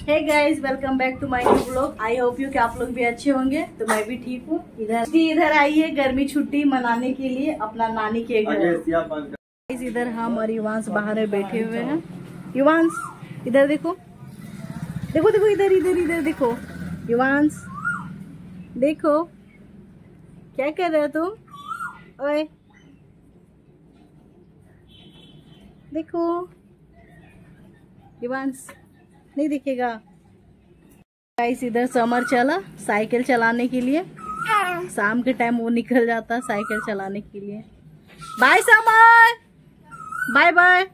Hey guys, welcome back to my new vlog. I hope you कि आप लोग भी अच्छे होंगे। तो मैं भी ठीक हूँ। इधर आई है गर्मी छुट्टी मनाने के लिए अपना नानी के घर। इधर हम और युवांश बाहर में बैठे हुए हैं। युवांश इधर देखो, देखो देखो, इधर इधर इधर देखो। युवांश देखो, क्या कर रहे हो तुम? ओए देखो, युवांश नहीं दिखेगा। गाइस इधर समर चला साइकिल चलाने के लिए। शाम के टाइम वो निकल जाता साइकिल चलाने के लिए। Bye Samar, bye bye.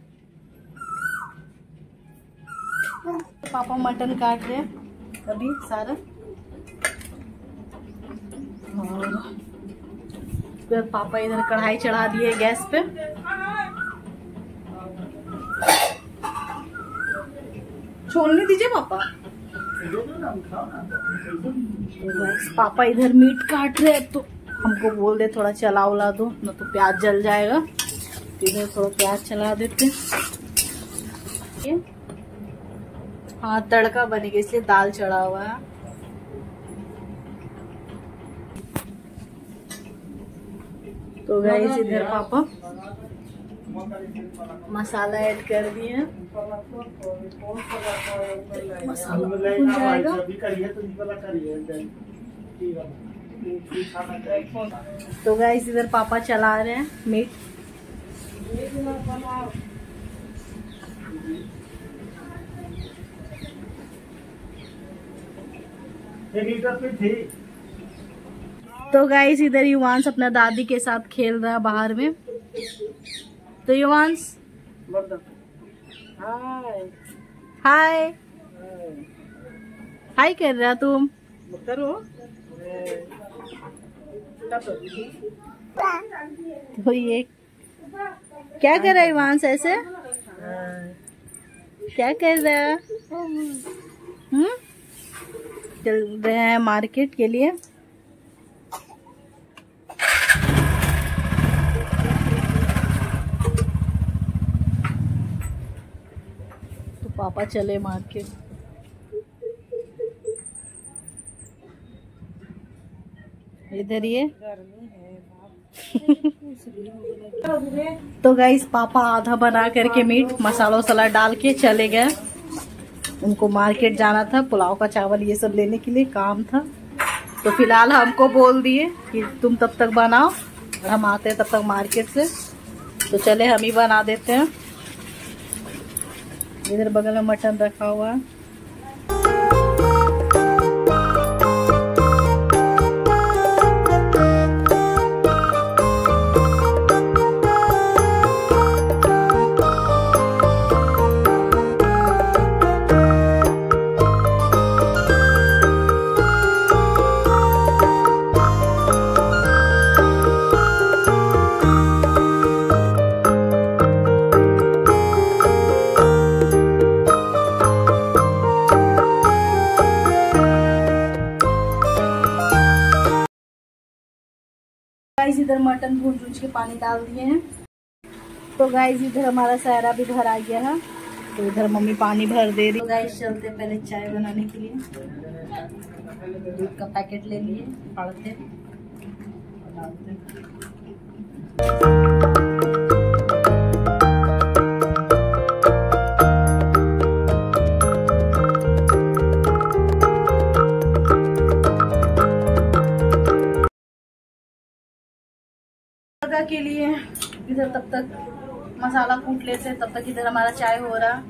पापा मटन काट रहे हैं अभी सारा, और फिर पापा इधर कढ़ाई चढ़ा दिए गैस पे। छोड़ने दीजिए पापा। पापा इधर मीट काट रहे हैं तो हमको बोल दे थोड़ा चला उला दो, न तो प्याज जल जाएगा। इधर थोड़ा प्याज चला देते। हाँ तड़का बनेगा इसलिए दाल चढ़ा हुआ है। तो गाइस इधर पापा मसाला ऐड कर दिए हैं। मसाला भुन जाएगा। तो गाइस इधर पापा चला रहे हैं मीट। तो गाइस इधर युवांश अपना दादी के साथ खेल रहा है बाहर में। तो युवांश हाय हाय कर रहा तुम? तो ये क्या कर रहा है युवांश? ऐसे क्या कर रहा है? चल रहे हैं मार्केट के लिए। तो पापा चले मार्केट। इधर ये तो गाइस पापा आधा बना करके मीट मसाला वसाला डाल के चले गए। उनको मार्केट जाना था, पुलाव का चावल ये सब लेने के लिए काम था। तो फिलहाल हमको बोल दिए कि तुम तब तक बनाओ, हम आते हैं तब तक मार्केट से। तो चले हम ही बना देते हैं। इधर बगल में मटन रखा हुआ है। गाइस इधर मटन भून के पानी डाल दिए हैं। तो गाइस इधर हमारा सायरा भी भर आ गया है। तो इधर मम्मी पानी भर दे रही। तो गाइस चलते पहले चाय बनाने के लिए। दूध का पैकेट ले लिए, फाड़ते डालते। के लिए इधर तब तक मसाला कूट लेते, तब तक इधर हमारा चाय हो रहा।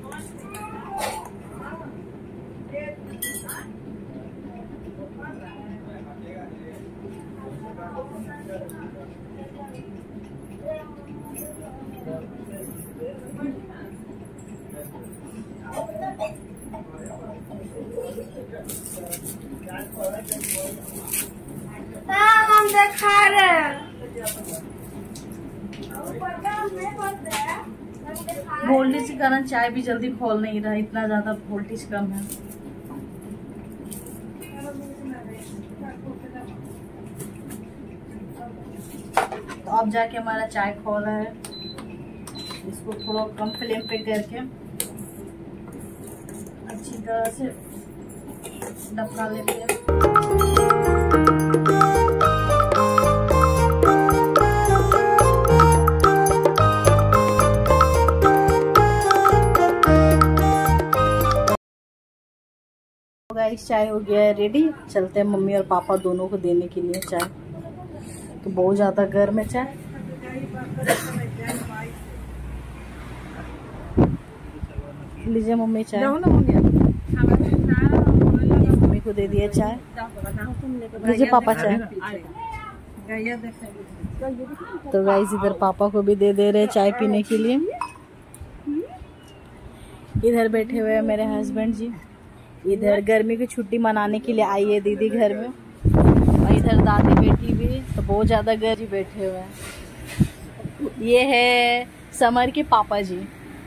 हम देखा रहे वोल्टेज के कारण चाय भी जल्दी खोल नहीं रहा, इतना ज्यादा वोल्टेज कम है। तो अब जाके हमारा चाय खोला है। इसको थोड़ा कम फ्लेम पे करके अच्छी तरह से डबका लेते हैं। गाइस चाय हो गया है रेडी, चलते हैं मम्मी और पापा दोनों को देने के लिए चाय। तो बहुत ज्यादा गर्म है चाय। लीजिए मम्मी चाय। मम्मी को दे दिया चाय। लीजिए पापा चाय। तो गाइस इधर पापा को भी दे रहे चाय पीने के लिए। इधर बैठे हुए हैं मेरे हस्बैंड जी। इधर गर्मी की छुट्टी मनाने के लिए आई है दीदी घर में, और इधर दादी बेटी भी। तो बहुत ज्यादा गर्मी बैठे हुए हैं। ये है समर के पापा जी।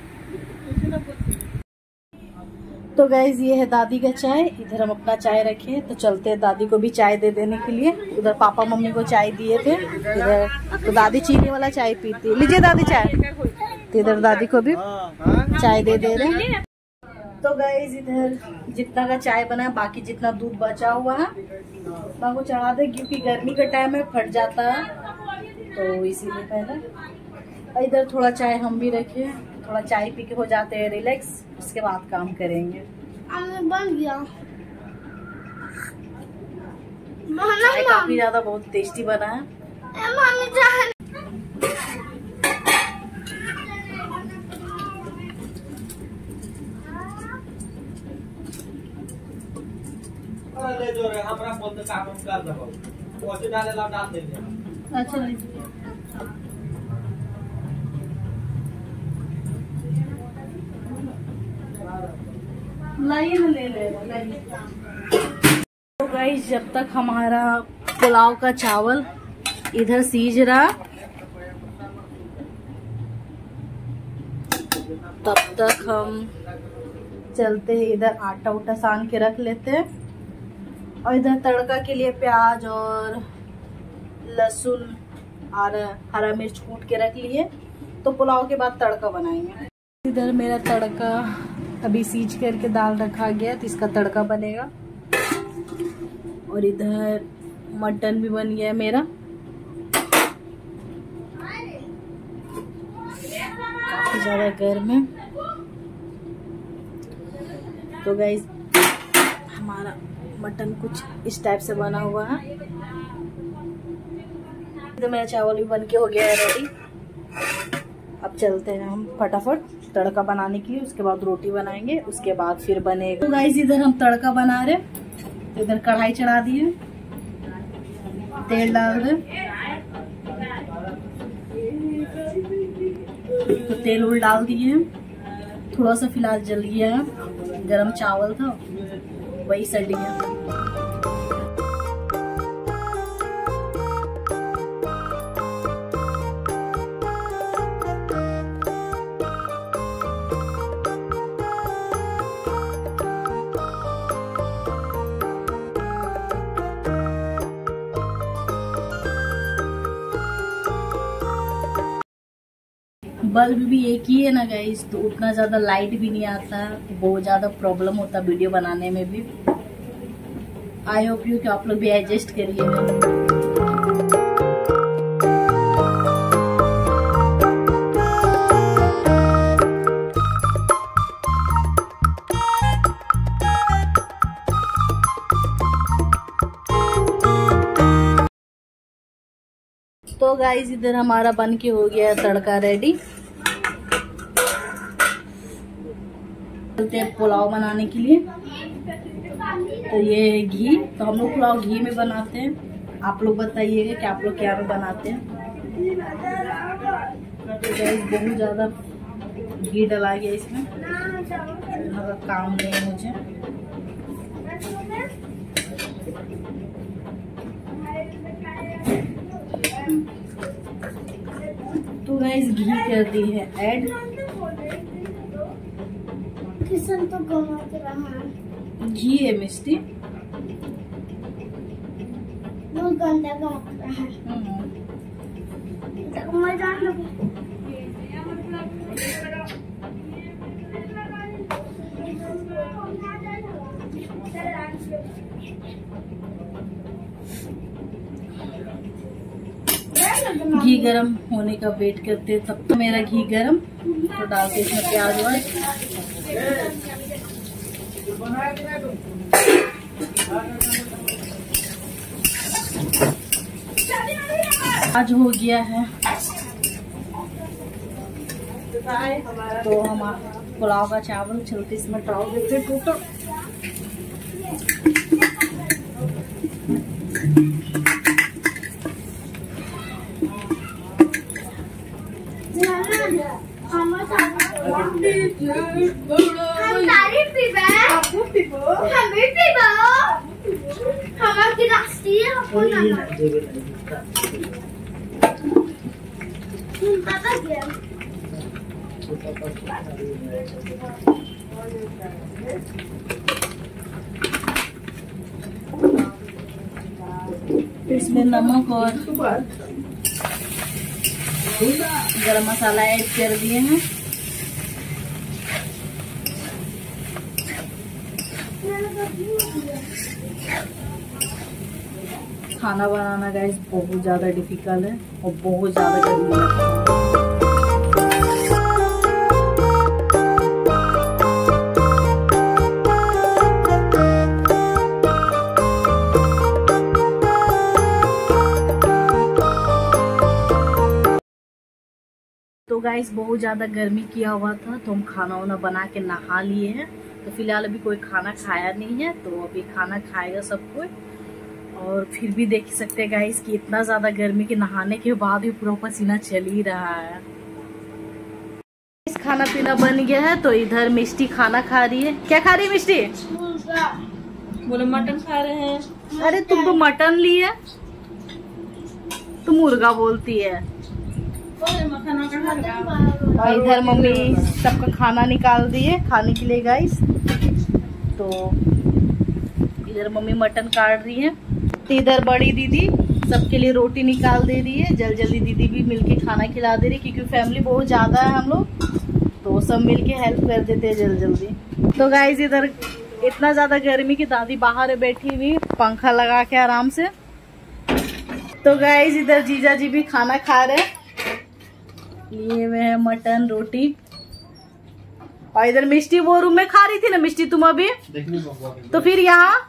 तो गाइज ये है दादी का चाय। इधर हम अपना चाय रखे, तो चलते हैं दादी को भी चाय दे देने के लिए। उधर पापा मम्मी को चाय दिए थे, इधर तो दादी चीनी वाला चाय पीती है। लीजिए दादी चाय। तो इधर दादी को भी चाय दे रहे हैं। तो गाइज इधर जितना का चाय बना है, बाकी जितना दूध बचा हुआ है उतना को चढ़ा दे, क्योंकि गर्मी का टाइम है, फट जाता है, तो इसीलिए पहले। और इधर थोड़ा चाय हम भी रखे, थोड़ा चाय पी के हो जाते हैं रिलैक्स, उसके बाद काम करेंगे। बन गया चाय काफी ज्यादा बहुत टेस्टी बना है। अच्छा लाइए ना, ले ले। तो गाइस जब तक हमारा पुलाव का चावल इधर सीज रहा, तब तक हम चलते हैं इधर आटा उटा सान के रख लेते हैं। और इधर तड़का के लिए प्याज और लहसुन और हरा मिर्च कूट के रख लिए, तो पुलाव के बाद तड़का बनाएंगे। इधर मेरा तड़का अभी सीज करके दाल रखा गया, तो इसका तड़का बनेगा। और इधर मटन भी बन गया है मेरा। काफी ज्यादा गर्म है। तो गाइस हमारा मटन कुछ इस टाइप से बना हुआ है। तो मेरा चावल भी बन के हो गया है रेडी। अब चलते हैं हम फटाफट तड़का बनाने के लिए, उसके बाद रोटी बनाएंगे, उसके बाद फिर बनेगा। तो गाइस इधर हम तड़का बना रहे, तो इधर कढ़ाई चढ़ा दिए, तेल डाल रहे, तो तेल उल डाल दिए। थोड़ा सा फिलहाल जल गया है, गरम चावल था वही सड़ गया। बल्ब भी एक ही है ना गाइस, तो उतना ज्यादा लाइट भी नहीं आता, तो बहुत ज्यादा प्रॉब्लम होता वीडियो बनाने में भी। आई होप यू कि आप लोग भी एडजस्ट करिएगा। तो गाइस इधर हमारा बन के हो गया तड़का रेडी। चलते हैं पुलाव बनाने के लिए। तो ये घी, तो हम लोग पुलाव घी में बनाते हैं। आप लोग बताइएगा कि आप लोग क्या में बनाते हैं। तो गाइस बहुत ज्यादा घी डला गया इसमें, काम नहीं है मुझे। तो गाइस घी कर दी है ऐड। किसन तो गलत रहा, घी है मिस्टी, वो गंदा गलत रहा। घी गरम होने का वेट करते, तब तो मेरा घी गरम। तो डालते इसमें प्याज और आज हो गया है तो हमारा पुलाव का चावल। चलते इसमें ट्राउ देते टोटल। इसमें नमक और गरम मसाला ऐड कर दिए हैं। खाना बनाना गाइस बहुत ज्यादा डिफिकल्ट है और बहुत ज्यादा गर्मी है। तो गाइस बहुत ज्यादा गर्मी किया हुआ था तो हम खाना वाना बना के नहा लिए हैं। तो फिलहाल अभी कोई खाना खाया नहीं है, तो अभी खाना खाएगा सब कोई। और फिर भी देख सकते हैं गाइस कि इतना ज्यादा गर्मी के नहाने के बाद भी पूरा पसीना चल ही रहा है। इस खाना पीना बन गया है तो इधर मिष्टी खाना खा रही है। क्या खा रही है मिष्टी? बोले मटन खा रहे हैं। अरे तुम तो मटन ली है, तुम मुर्गा बोलती है। और इधर मम्मी सबका खाना निकाल दिए खाने के लिए गाइस। तो इधर मम्मी मटन काट रही है, तो इधर बड़ी दीदी सबके लिए रोटी निकाल दे रही है। जल्दी दीदी भी मिलके खाना खिला दे रही है, क्योंकि फैमिली बहुत ज्यादा है हम लोग, तो सब मिलके हेल्प कर देते हैं जल्दी। तो गाइस इधर इतना ज्यादा गर्मी की दादी बाहर बैठी हुई पंखा लगा के आराम से। तो गाइस इधर जीजा जी भी खाना खा रहे हैं, लिए हुए है मटन रोटी। और इधर मिष्टी वो रूम में खा रही थी ना मिष्टी तुम अभी, तो फिर यहाँ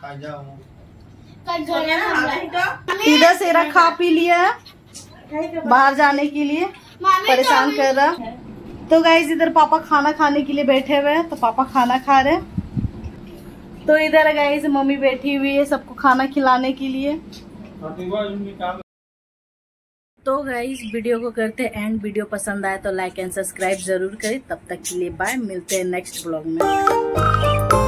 इधर से खा पी लिया है बाहर जाने के लिए, परेशान कर रहा। तो गाइस इधर पापा खाना खाने के लिए बैठे हुए हैं, तो पापा खाना खा रहे हैं। तो इधर गाइस मम्मी बैठी हुई है सबको खाना खिलाने के लिए। तो गाइस वीडियो को करते एंड। वीडियो पसंद आए तो लाइक एंड सब्सक्राइब जरूर करें। तब तक के लिए बाय, मिलते हैं नेक्स्ट ब्लॉग में।